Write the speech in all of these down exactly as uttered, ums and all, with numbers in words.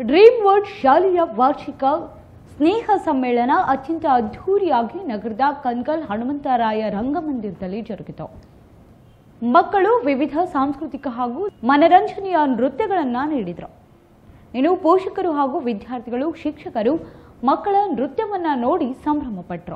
Dream world ಶಾಲೆಯ ವಾರ್ಷಿಕ ಸ್ನೇಹ ಸಮ್ಮೇಳನ ಅತ್ಯಂತ ಅದ್ಧೂರಿಯಾಗಿ ನಗರದ ಕನ್ಗಲ್ ಹನುಮಂತರಾಯ ರಂಗಮಂದಿರದಲ್ಲಿ ಜರುಗಿತು. ಮಕ್ಕಳು ವಿವಿಧ ಸಾಂಸ್ಕೃತಿಕ ಹಾಗೂ ಮನರಂಜನೆಯ ನೃತ್ಯಗಳನ್ನು ನೀಡಿದರು. ಇನ್ನು ಪೋಷಕರು ಹಾಗೂ ವಿದ್ಯಾರ್ಥಿಗಳು, ಶಿಕ್ಷಕರು ಮಕ್ಕಳ ನೃತ್ಯವನ್ನ ನೋಡಿ ಸಂಭ್ರಮಪಟ್ಟರು.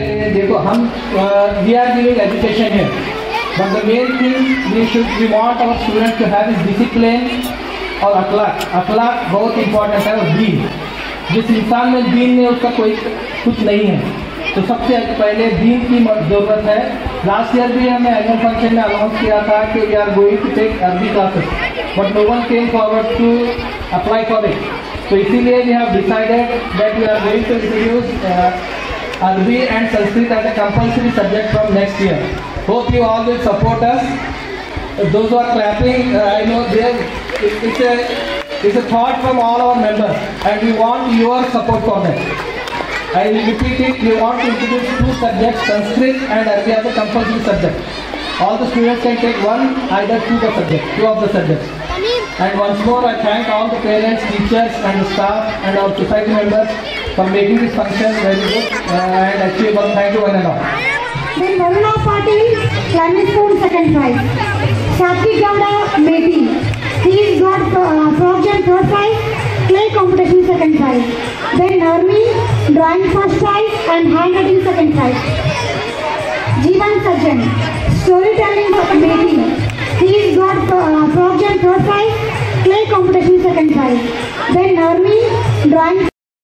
But the main thing we should we want our students to have is discipline और अखलाक. अखलाक बहुत इम्पोर्टेंट है और दीन. जिस इंसान में दीन में उसका कोई कुछ नहीं है, तो सबसे पहले दीन की जरूरत है. लास्ट ईयर भी हमने एनुअल फंक्शन में अनाउंस किया था कि we are going to take Arabi classes, but no one came forward to apply for it. तो इसीलिए we have decided that we are going to introduce Arabic and Sanskrit as a compulsory subject from next year. Hope you all will support us. Those who are clapping, uh, I know they it's a it's a thought from all our members, and we want your support for that. I will repeat it. We want to introduce two subjects, Sanskrit and Arabic as a compulsory subject. All the students can take one, either two the subject, two of the subjects. And once more, I thank all the parents, teachers, and the staff, and our society members for making this function very good uh, and achievable. Thank you one and all. Then Varuna Patil, climate spoon second prize. Shakti Gowda, Meti. He's got uh, project third prize, clay competition second prize. Then Narmi, drawing first prize and handwriting second prize. Jeevan Sajjan, storytelling Meti. He's got uh, project third prize, clay competition second prize. Then Narmi, drawing.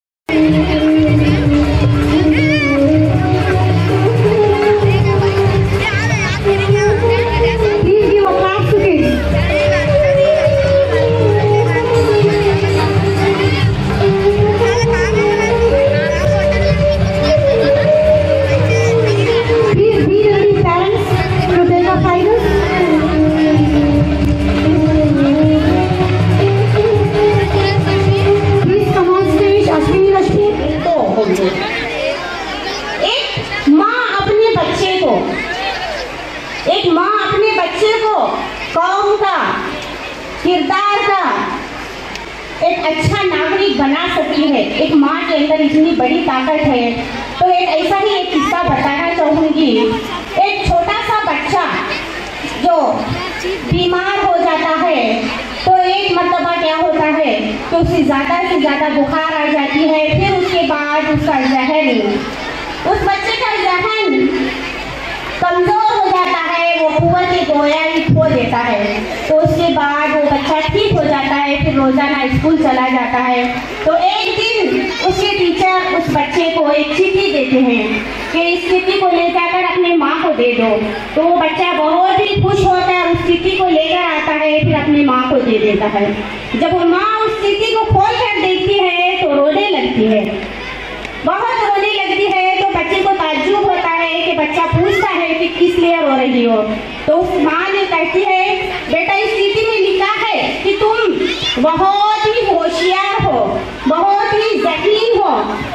एक माँ अपने बच्चे को एक माँ अपने बच्चे को कौम का, किरदार का एक अच्छा नागरिक बना सकती है. एक माँ के अंदर इतनी बड़ी ताकत है. तो एक ऐसा ही एक किस्सा बताना चाहूँगी. एक छोटा सा बच्चा जो बीमार हो जाता है, तो एक मर्तबा क्या होता है कि उसे ज़्यादा से ज़्यादा बुखार आ जाती है. फिर उसके बाद उसका जहन उस बच्चे का जहन कमज़ोर हो जाता है, वो कुव्वत गोया ही खो देता है. तो उसके बाद वो बच्चा ठीक हो जाता है, फिर रोज़ाना स्कूल चला जाता है. तो एक दिन उसके टीचर उस बच्चे को एक चिट्ठी देते हैं कि इस चिट्ठी को ले जाकर अपने माँ को दे दो. तो वो बच्चा बहुत ही खुश होता है, उस चिट्ठी को लेकर आता है, फिर अपनी माँ को दे देता है. जब वो माँ उस चिट्ठी को खोल कर देखती है तो रोने लगती है, बहुत रोने लगती है. तो बच्चे को ताज्जुब होता है कि बच्चा पूछता है कि किस लिए रो रही हो. तो उस माँ ने कहती है, बेटा इस चिट्ठी में लिखा है कि तुम बहुत ही होशियार हो, बहुत ही ज़कीन हो,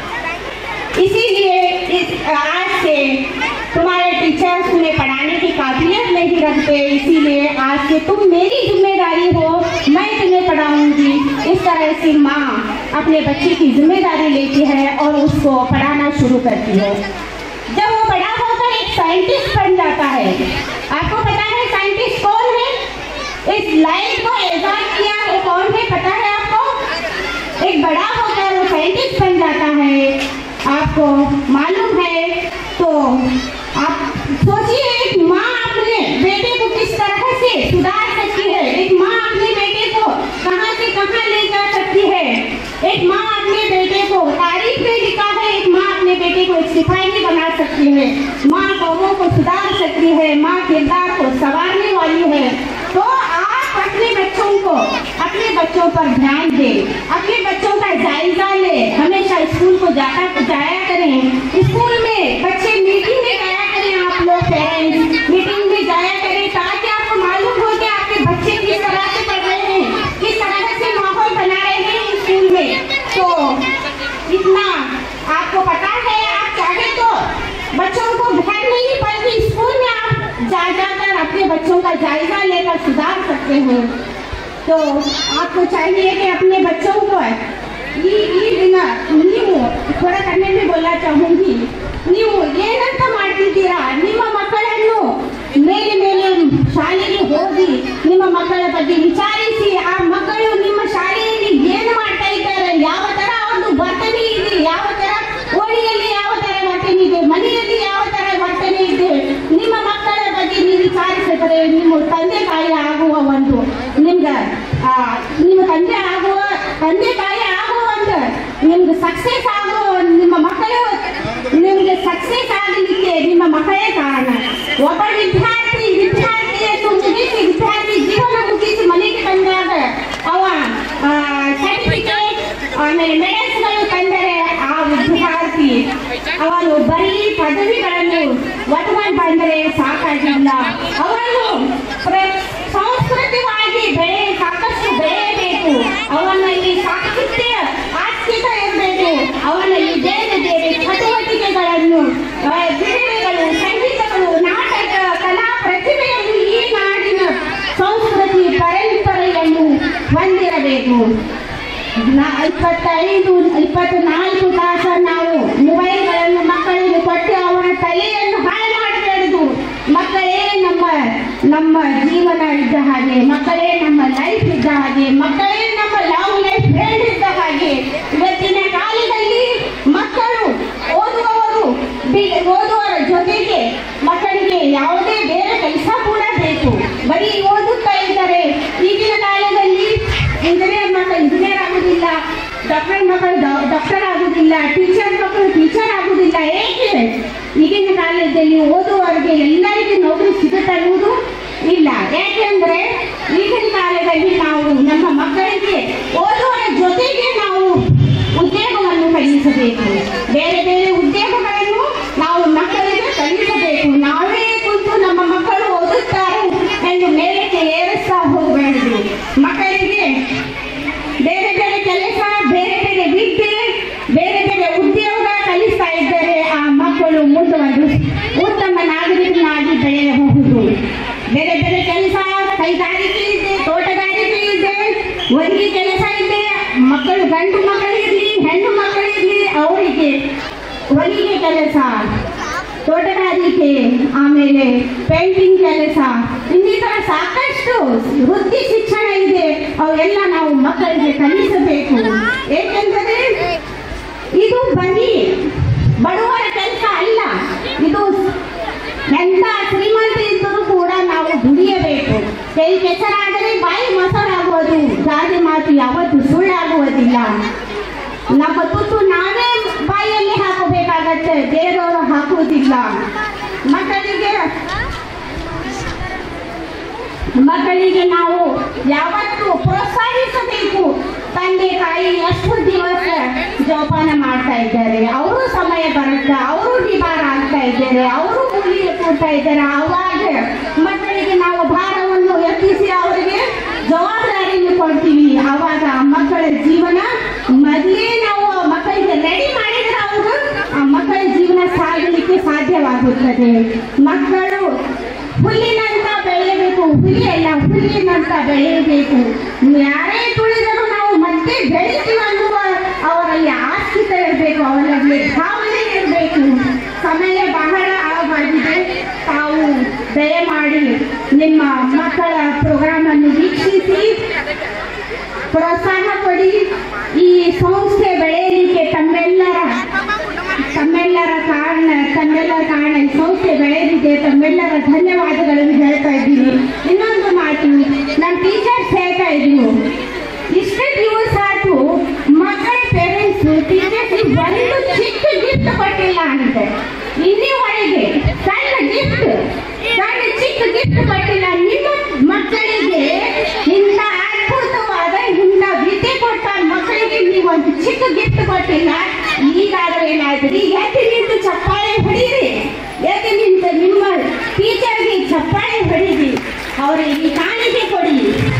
इसीलिए इस आज से तुम्हारे टीचर तुम्हें पढ़ाने की काबिलियत नहीं रखते, इसीलिए आज से तुम मेरी जिम्मेदारी हो, मैं तुम्हें पढ़ाऊंगी. इस तरह से माँ अपने बच्चे की जिम्मेदारी लेती है और उसको पढ़ाना शुरू करती है. जब वो बड़ा होकर एक साइंटिस्ट बन जाता है, आपको पता है साइंटिस्ट कौन है? इस लाइट को इजाद किया है कौन है, पता है आपको? एक बड़ा होकर वो साइंटिस्ट बन जाता है, आपको मालूम है? तो आप सोचिए, एक माँ अपने बेटे को किस तरह से सुधार सकती है, एक माँ अपने बेटे को कहाँ से कहाँ ले जा सकती है. एक माँ अपने बेटे को तारीख में लिखा है, एक माँ अपने बेटे को एक सिपाही बना सकती है, माँ कौमों को सुधार सकती है, माँ किरदार को संवारने वाली है. तो आप अपने बच्चों को अपने बच्चों पर ध्यान दें, अपने बच्चों का जायजा लें. हमेशा स्कूल को जाता जाया करें, स्कूल में बच्चे मीटिंग में जाया करें, आप लोग पेरेंट्स मीटिंग में जाया करें, ताकि आपको मालूम हो कि आपके बच्चे किस तरह से पढ़ रहे हैं, किस तरह से माहौल बना रहे हैं स्कूल में. तो इतना आपको पता है, आप चाहे तो बच्चों को घर नहीं बल्कि स्कूल में आप जा जाकर अपने बच्चों का जायजा लेकर सुधार सकते हैं. तो आपको चाहिए कि अपने बच्चों को ಈ ಈ ದಿನ ನೀವು ಥೋड़ा करने में बोलना चाहूंगी ನೀವು ಏನಂತ ಮಾಡ್ತಿದ್ದೀರಾ ನಿಮ್ಮ ಮಕ್ಕಳನ್ನು ಮೇಲೆ ಮೇಲೆ ಶಾಲೆಗೆ ಹೋಗಿ ನಿಮ್ಮ ಮಕ್ಕಳ ಬಗ್ಗೆ ವಿಚಾರಿಸಿ ಆ ಮಕ್ಕಳು ನಿಮ್ಮ ಶಾಲೆಯಲ್ಲಿ ಏನು ಮಾಡ್ತಾ ಇದ್ದಾರೆ ಯಾವ ತರ ಒಂದು ವರ್ತನೆ ಇದೆ ಯಾವ ತರ ಓಣಿಯಲ್ಲಿ ಯಾವ ತರ ವರ್ತನೆ ಇದೆ ಮನೆಯಲ್ಲಿ ಯಾವ ತರ ವರ್ತನೆ ಇದೆ ನಿಮ್ಮ ಮಕ್ಕಳ ಬಗ್ಗೆ ನೀವು ವಿಚಾರಿಸಿದರೆ ನಿಮ್ಮ ತಂದೆ ತಾಯಿ ಆಗುವ ಒಂದು ನಿಮ್ಗೆ ನಿಮ್ಮ ತಂದೆ ಆಗುವ ತಂದೆ ತಾಯಿ ಆಗುವ ಒಂದು ನಿಮ್ಗೆ ಸಕ್ಸೆಸ್ ಆಗುವ ನಿಮ್ಮ ಮಕ್ಕಳು ನಿಮಗೆ ಸಕ್ಸೆಸ್ ಆಗಲಿಕ್ಕೆ ನಿಮ್ಮ ಮಕ್ಕಳೇ ಕಾರಣ ಒಬ್ಬ ವಿದ್ಯಾರ್ಥಿ ವಿದ್ಯಾರ್ಥಿಯನ್ನು ಮುಗಿಸಿ ವಿದ್ಯಾರ್ಥಿ ಜೀವನ ಮುಗಿಸಿ ಮನೆಗೆ ಬಂದಾಗ ಅವ ಸರ್ಟಿಫಿಕೇಟ್ ಆಮೇಲೆ ಮೆಡಲ್ಸ್ಗಳು ತಂದರೆ ಆ ವಿದ್ಯಾರ್ಥಿ ಅವನು ಬರೀ ಪದವಿಗಳನ್ನು ಒಟ್ಕೊಂಡು ಬಂದರೆ ಸಾಕಾಗಿಲ್ಲ ಅವನು ಸಾಂಸ್ಕೃತಿಕವಾಗಿ ಬೆಳೆ ಸಾಕಷ್ಟು ಬೆಳೆಯಬೇಕು ಅವನಲ್ಲಿ ಸಾಹಿತ್ಯ ಆರ್ಥಿಕ ಇರಬೇಕು ಅವನಲ್ಲಿ ಬೇರೆ ಬೇರೆ ಚಟುವಟಿಕೆಗಳನ್ನು ಕ್ರೀಡೆಗಳು ಸಂಗೀತಗಳು ನಾಟಕ ಕಲಾ ಪ್ರತಿಭೆಯನ್ನು ಈ ನಾಡಿನ ಸಂಸ್ಕೃತಿ ಪರಂಪರೆಯನ್ನು ಹೊಂದಿರಬೇಕು ಇಪ್ಪತ್ತೈದು ಇಪ್ಪತ್ನಾಲ್ಕು ತಾಸ ನಾವು ಮೊಬೈಲ್ಗಳನ್ನು ಮಕ್ಕಳಿಗೆ ಕೊಟ್ಟು ಅವರ ತಲೆಯನ್ನು ಹಾಳು ಮಾಡಬಾರದು ಮಕ್ಕಳೇ ನಮ್ಮ ನಮ್ಮ ಜೀವನ ಇದ್ದ ಹಾಗೆ ಮಕ್ಕಳೇ ನಮ್ಮ ಲೈಫ್ ಇದ್ದ ಹಾಗೆ ಮಕ್ಕಳೇ ನಮ್ಮ ಲವ್ ಲೈಫ್ ಫ್ರೆಂಡ್ ಇದ್ದ ಹಾಗೆ ಇವತ್ತಿನ ಕಾಲದಲ್ಲಿ ಮಕ್ಕಳು ಓದುವವರು ಓದುವರ ಜೊತೆಗೆ ಮಕ್ಕಳಿಗೆ ಯಾವುದೇ ಬೇರೆ ಕೆಲಸ ಕೂಡ ಬೇಕು ಬರೀ ಓದುತ್ತಾ ಇದ್ದಾರೆ ಈಗಿನ ಕಾಲದಲ್ಲಿ ಇಂಜಿನಿಯರ್ ಮಕ್ಕಳು ಇಂಜಿನಿಯರ್ ಆಗುದಿಲ್ಲ ಡಾಕ್ಟರ್ ಮಕ್ಕಳು ಡಾಕ್ಟರ್ ಆಗುದಿಲ್ಲ ಟೀಚರ್ ಮಕ್ಕಳು ಟೀಚರ್ ಆಗುದಿಲ್ಲ ಏಕೆ ಈಗಿನ ಕಾಲದಲ್ಲಿ ಓದುವವರಿಗೆ ಎಲ್ಲರಿಗೂ ನೌಕರಿ ಸಿಗುತ್ತಾ ಅನ್ನುವುದು ಇಲ್ಲ ಯಾಕೆಂದ್ರೆ ಈಗಿನ ಕಾಲದಲ್ಲಿ ನಾವು ನಮ್ಮ ಮಕ್ಕಳಿಗೆ ಓದುವರ ಜೊತೆಗೆ ನಾವು ಉದ್ಯೋಗವನ್ನು ಕಲಿಸಬೇಕು ಬೇರೆ ಬೇರೆ ಉದ್ಯೋಗಗಳನ್ನು ನಾವು ಮಕ್ಕಳಿಗೆ ಕಲಿಸಬೇಕು ನಾವೇ ಕುಂತು ನಮ್ಮ ಮಕ್ಕಳು ಓದುತ್ತಾರೆ ಎಂದು ಮೇಲಕ್ಕೆ ಏರಿಸ್ತಾ ಹೋಗಬಾರದು ಮಕ್ಕಳಿಗೆ ಬೇರೆ ಬೇರೆ ಕೆಲಸ ಬೇರೆ ಬೇರೆ ವಿದ್ಯೆ ಬೇರೆ ಬೇರೆ ಉದ್ಯೋಗ ಕಲಿಸ್ತಾ ಇದ್ದರೆ ಆ ಮಕ್ಕಳು ಮುಂದುವರೆದು ಉತ್ತಮ ನಾಗರಿಕನಾಗಿ ಬೆಳೆಯಬಹುದು ಬೇರೆ ಬೇರೆ ಕೆಲಸ ಕೈಗಾರಿಕೆ ಇದೆ ತೋಟಗಾರಿಕೆ ಇದೆ ಹೊಲಿಗೆ ಕೆಲಸ ಇದೆ ಮಕ್ಕಳು ಗಂಡು ಮಕ್ಕಳಿರಲಿ ಹೆಣ್ಣು ಮಕ್ಕಳಿರಲಿ ಅವರಿಗೆ ಹೊಲಿಗೆ ಕೆಲಸ ತೋಟಗಾರಿಕೆ ಆಮೇಲೆ ಪೇಂಟಿಂಗ್ ಕೆಲಸ ಇನ್ನಿತರ ಸಾಕಷ್ಟು ವೃತ್ತಿ ಶಿಕ್ಷಣ ಇದೆ ಅವೆಲ್ಲ ನಾವು ಮಕ್ಕಳಿಗೆ ಕಲಿಸಬೇಕು ಏಕೆಂದರೆ ಇದು ಬರೀ ಬಡವರ ಕೆಲಸ ಅಲ್ಲ ಇದು ಎಂತ ಶ್ರೀಮಂತ ಇದ್ದರೂ ಕೂಡ ನಾವು ದುಡಿಯಬೇಕು ಕೈ ಕೆಸರಾದರೆ ಬಾಯಿ ಮೊಸರಾಗುವುದು ಗಾದೆ ಮಾತು ಯಾವತ್ತು ಸುಳ್ಳಾಗುವುದಿಲ್ಲ ನಮ್ಮ ತುತ್ತು ನಾವೇ ಬಾಯಲ್ಲಿ ಹಾಕಬೇಕಾಗತ್ತೆ ಬೇರೆಯವರು ಹಾಕುವುದಿಲ್ಲ ಮಕ್ಕಳಿಗೆ ಮಕ್ಕಳಿಗೆ ನಾವು ಯಾವತ್ತು ಪ್ರೋತ್ಸಾಹಿಸಬೇಕು ತಂದೆ ತಾಯಿ ಎಷ್ಟು ದಿವಸ ಜೋಪಾನ ಮಾಡ್ತಾ ಇದ್ದಾರೆ ಅವರು ಸಮಯ ಬರುತ್ತೆ ಅವರು ನಿವಾರ ಆಗ್ತಾ ಇದ್ದಾರೆ ಅವರು ಕೂಲಿಗೆ ಕೂಡ್ತಾ ಇದ್ದಾರೆ ಅವಾಗ ಮಕ್ಕಳಿಗೆ ನಾವು ಭಾರವನ್ನು ಎತ್ತಿಸಿ ಅವರಿಗೆ ಜವಾಬ್ದಾರಿಯನ್ನು ಕೊಡ್ತೀವಿ ಅವಾಗ ಮಕ್ಕಳ ಜೀವನ ಮೊದಲೇ ನಾವು ಮಕ್ಕಳಿಗೆ ರೆಡಿ ಮಾಡಿದ್ರೆ ಅವರು ಆ ಮಕ್ಕಳ ಜೀವನ ಸಾಗಲಿಕ್ಕೆ ಸಾಧ್ಯವಾಗುತ್ತದೆ ಮಕ್ಕಳು ಹುಲ್ಲಿನಂತ ಬೆಳೆಯಬೇಕು ಹುಲಿ ಅಲ್ಲ ಹುಲ್ಲಿನಂತ ಬೆಳೆಯಬೇಕು ಯಾರೇ ತುಳಿದರೂ ನಾವು ಮತ್ತೆ ಬೆಳಿತೀವಿ ಅನ್ನುವ ಅವರಲ್ಲಿ ಆಸ್ಥಿತ ಇರಬೇಕು ಅವರಲ್ಲಿ ಭಾವನೆ ಇರಬೇಕು ಸಮಯ ಬಹಳ ಆಗಿದೆ ತಾವು ದಯಮಾಡಿ ನಿಮ್ಮ ಮಕ್ಕಳ ಪ್ರೋಗ್ರಾಮ್ ಅನ್ನು ವೀಕ್ಷಿಸಿ ಪ್ರೋತ್ಸಾಹ ಕೊಡಿ ಈ ಸಂಸ್ಥೆ ಬೆಳೆಯಲಿಕ್ಕೆ ತಮ್ಮೆಲ್ಲರ ತಮ್ಮೆಲ್ಲರ ಕಾರಣ ತಮ್ಮೆಲ್ಲರ ಕಾರಣ ಈ ಸಂಸ್ಥೆ ಬೆಳೆದಿದೆ ತಮ್ಮೆಲ್ಲರ ಧನ್ಯವಾದಗಳನ್ನು ಹೇಳ್ತಾ ಇದ್ದೀವಿ ಇನ್ನೊಂದು ಮಾತು ನಮ್ಮ ಟೀಚರ್ಸ್ ಹೇಳ್ತಾ ಇದ್ದೀವಿ ಇಷ್ಟೇ ದಿವಸ ಆಯ್ತು ಮಕ್ಕಳ ಪೇರೆಂಟ್ಸ್ ಟೀಚರ್ಸ್ ಒಂದು ಚಿಕ್ಕ ಗಿಫ್ಟ್ ಕೊಟ್ಟಿಲ್ಲ ಅಂತೆ ಇನ್ನಿವರೆಗೆ ಸಣ್ಣ ಗಿಫ್ಟ್ ಸಣ್ಣ ಚಿಕ್ಕ ಗಿಫ್ಟ್ ಕೊಟ್ಟಿಲ್ಲ ನಿಮ್ಮ ಮಕ್ಕಳಿಗೆ ಇಂಥ ಅದ್ಭುತವಾದ ಇಂಥ ವಿದ್ಯೆ ಕೊಟ್ಟ ಮಕ್ಕಳಿಗೆ ನೀವು ಒಂದು ಚಿಕ್ಕ ಗಿಫ್ಟ್ ಕೊಟ್ಟಿಲ್ಲ ಈಗಾದ್ರೂ ಏನಾಯ್ತು ಈಗ ಎದ್ದು ನಿಂತು ಚಪ್ಪಾಳೆ ಹೊಡೀರಿ ಎದ್ದು ನಿಂತು ನಿಮ್ಮ ಟೀಚರ್ಗೆ ಚಪ್ಪಾಳೆ ಹೊಡೀರಿ ಅವರಿಗೆ ಕಾಣಿಕೆ ಕೊಡಿ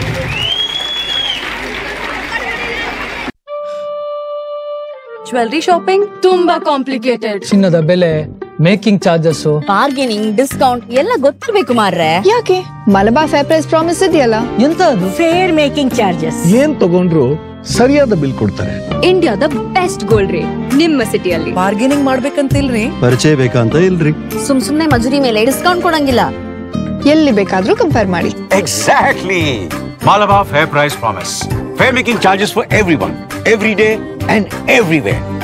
ಜ್ಯುವೆಲರಿ ಶಾಪಿಂಗ್ ತುಂಬಾ ಕಾಂಪ್ಲಿಕೇಟೆಡ್ ಚಿನ್ನದ ಬೆಲೆ ಮೇಕಿಂಗ್ ಚಾರ್ಜಸ್ ಬಾರ್ಗೇನಿಂಗ್ ಡಿಸ್ಕೌಂಟ್ ಎಲ್ಲ ಗೊತ್ತಿರ್ಬೇಕು ಮಾರ್ರೆ ಯಾಕೆ ಮಲಬಾರ್ ಫೇರ್ ಪ್ರೈಸ್ ಪ್ರಾಮಿಸ್ ಇದೆಯಲ್ಲ ಎಂತ ಅದು ಫೇರ್ ಮೇಕಿಂಗ್ ಚಾರ್ಜಸ್ ಏನ್ ತಗೊಂಡ್ರು ಸರಿಯಾದ ಬಿಲ್ ಕೊಡ್ತಾರೆ. ಇಂಡಿಯಾದ ಬೆಸ್ಟ್ ಗೋಲ್ಡ್ ರೇಟ್ ನಿಮ್ಮ ಸಿಟಿಯಲ್ಲಿ. ಬಾರ್ಗೇನಿಂಗ್ ಮಾಡ್ಬೇಕಂತಿಲ್ರಿ, ಪರಿಚಯ ಬೇಕಂತ ಇಲ್ರಿ. ಸುಮ್ ಸುಮ್ನೆ ಮಜೂರಿ ಮೇಲೆ ಡಿಸ್ಕೌಂಟ್ ಕೊಡಂಗಿಲ್ಲ. ಎಲ್ಲಿ ಬೇಕಾದ್ರೂ ಕಂಪೇರ್ ಮಾಡಿ. Exactly. Malabar Fair Price Promise. Fair making charges for everyone, every day and everywhere.